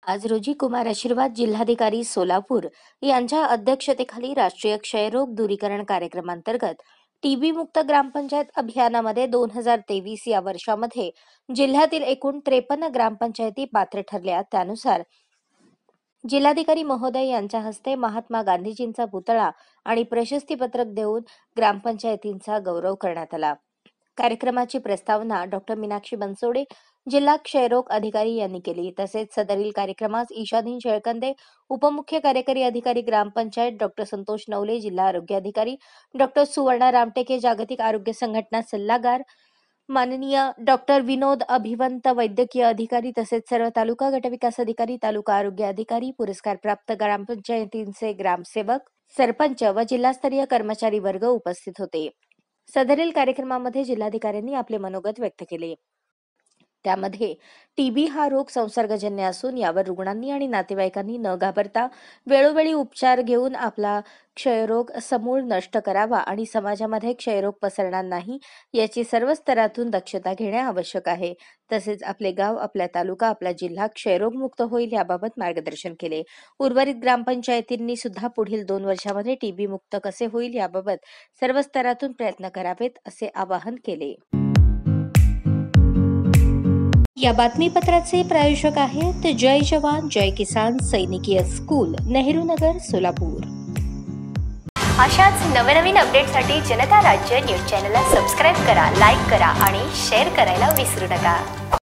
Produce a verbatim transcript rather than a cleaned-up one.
आज रोजी कुमार आशीर्वाद जिल्हाधिकारी सोलापूर यांच्या अध्यक्षतेखाली राष्ट्रीय क्षयरोग दूरीकरण कार्यक्रमांतर्गत टीबी मुक्त ग्रामपंचायत अभियानामध्ये दोन हजार तेवीस या वर्षामध्ये जिल्ह्यातील एकूण त्रेपन्न ग्रामपंचायती पात्र ठरल्या। त्यानुसार जिल्हाधिकारी महोदय यांच्या हस्ते महात्मा गांधीजींचा पुतळा आणि प्रशस्तीपत्रक देऊन ग्रामपंचायतींचा गौरव करण्यात आला। कार्यक्रमाची प्रस्तावना डॉक्टर मीनाक्षी बनसोडे जिल्हा क्षयरोग अधिकारी यांनी केली। तसेच सदरील कार्यक्रमास ईशादीन शेळकंदे उपमुख्य कार्यकारी अधिकारी ग्रामपंचायत, डॉक्टर संतोष नवले जिल्हा आरोग्य अधिकारी, डॉक्टर सुवर्णा रामटेके जागतिक आरोग्य संघटना सल्लागार, माननीय डॉक्टर विनोद अभिवंत वैद्यकीय अधिकारी तसेच सर्व तालुका गटविकास अधिकारी, तालुका आरोग्य अधिकारी, पुरस्कार प्राप्त ग्रामपंचायतींचे ग्रामसेवक, सरपंच व जिल्हास्तरीय कर्मचारी वर्ग उपस्थित होते। सदरील कार्यक्रमामध्ये जिल्हाधिकाऱ्यांनी आपले मनोगत व्यक्त केले। त्यामध्ये टीबी हा रोग संसर्गजन्य असून यावर रुग्णांनी आणि नातेवाईकांनी न घाबरता वेळोवेळी उपचार घेऊन आपला क्षयरोग समूळ नष्ट करावा आणि समाजामध्ये क्षयरोग पसरणार नाही याची सर्व स्तरातून दक्षता घेणे आवश्यक आहे। तसेच आपले गाव, आपला तालुका, आपला जिल्हा क्षयरोग मुक्त होईल याबाबत मार्गदर्शन केले। उर्वरित ग्रामपंचायतींनी सुद्धा पुढील दोन वर्षामध्ये टीबी मुक्त कसे होईल याबाबत सर्व स्तरातून प्रयत्न करावेत असे आवाहन केले। या बातमीपत्राचे प्रायोजक आहेत जय जवान जय किसान सैनिकीय स्कूल, नेहरू नगर, सोलापूर। अशाच नवनवीन अपडेटसाठी जनता राज्य न्यूज चॅनलला सबस्क्राईब करा, लाईक करा आणि शेअर करायला विसरू नका।